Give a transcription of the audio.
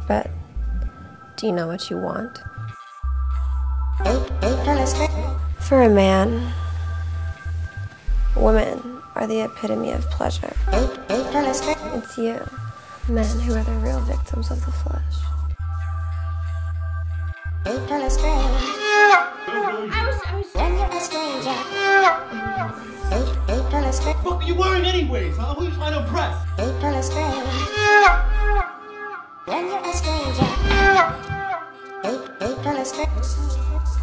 But do you know what you want? For a man, women are the epitome of pleasure. It's you, men, who are the real victims of the flesh. What are you wearing anyways? Huh? Who are you trying to impress? When you're a stranger.